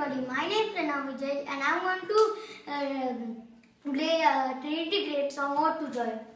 everybody, my name is Pranav and I am going to play a Trinity Great song Ode to Joy.